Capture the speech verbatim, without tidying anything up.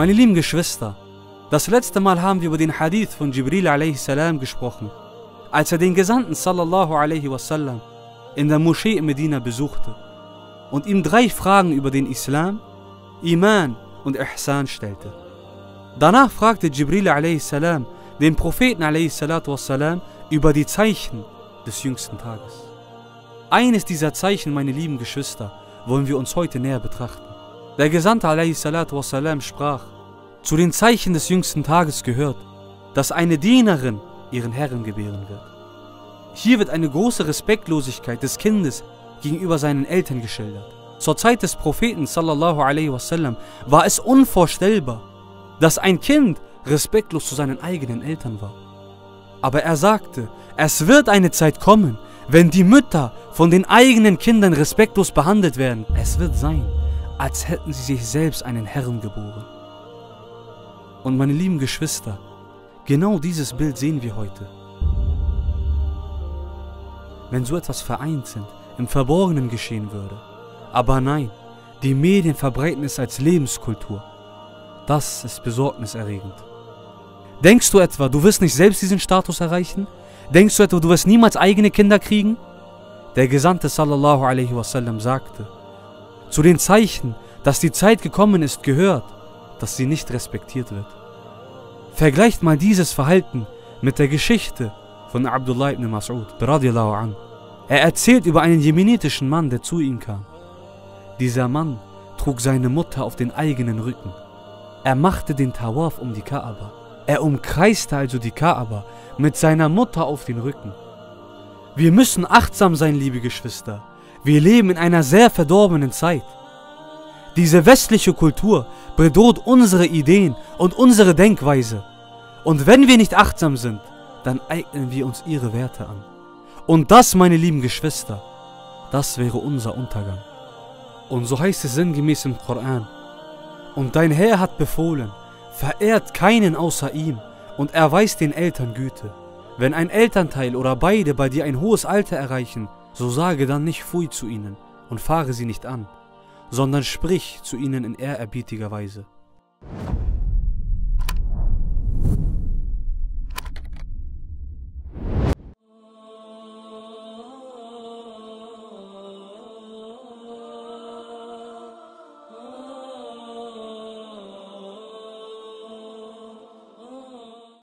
Meine lieben Geschwister, das letzte Mal haben wir über den Hadith von Jibril a.s. gesprochen, als er den Gesandten sallallahu alaihi wasallam in der Moschee in Medina besuchte und ihm drei Fragen über den Islam, Iman und Ihsan stellte. Danach fragte Jibril a.s. den Propheten a.s. über die Zeichen des jüngsten Tages. Eines dieser Zeichen, meine lieben Geschwister, wollen wir uns heute näher betrachten. Der Gesandte a.s. sprach: Zu den Zeichen des jüngsten Tages gehört, dass eine Dienerin ihren Herrn gebären wird. Hier wird eine große Respektlosigkeit des Kindes gegenüber seinen Eltern geschildert. Zur Zeit des Propheten sallallahu alaihi wasallam war es unvorstellbar, dass ein Kind respektlos zu seinen eigenen Eltern war. Aber er sagte, es wird eine Zeit kommen, wenn die Mütter von den eigenen Kindern respektlos behandelt werden. Es wird sein, als hätten sie sich selbst einen Herrn geboren. Und meine lieben Geschwister, genau dieses Bild sehen wir heute. Wenn so etwas vereinzelt im Verborgenen geschehen würde. Aber nein, die Medien verbreiten es als Lebenskultur. Das ist besorgniserregend. Denkst du etwa, du wirst nicht selbst diesen Status erreichen? Denkst du etwa, du wirst niemals eigene Kinder kriegen? Der Gesandte sallallahu alaihi wasallam sagte, zu den Zeichen, dass die Zeit gekommen ist, gehört, dass sie nicht respektiert wird. Vergleicht mal dieses Verhalten mit der Geschichte von Abdullah ibn Mas'ud radiyallahu an. Er erzählt über einen jemenitischen Mann, der zu ihm kam. Dieser Mann trug seine Mutter auf den eigenen Rücken. Er machte den Tawaf um die Kaaba. Er umkreiste also die Kaaba mit seiner Mutter auf den Rücken. Wir müssen achtsam sein, liebe Geschwister. Wir leben in einer sehr verdorbenen Zeit. Diese westliche Kultur bedroht unsere Ideen und unsere Denkweise. Und wenn wir nicht achtsam sind, dann eignen wir uns ihre Werte an. Und das, meine lieben Geschwister, das wäre unser Untergang. Und so heißt es sinngemäß im Koran: Und dein Herr hat befohlen, verehrt keinen außer ihm und erweist den Eltern Güte. Wenn ein Elternteil oder beide bei dir ein hohes Alter erreichen, so sage dann nicht Pfui zu ihnen und fahre sie nicht an, sondern sprich zu ihnen in ehrerbietiger Weise.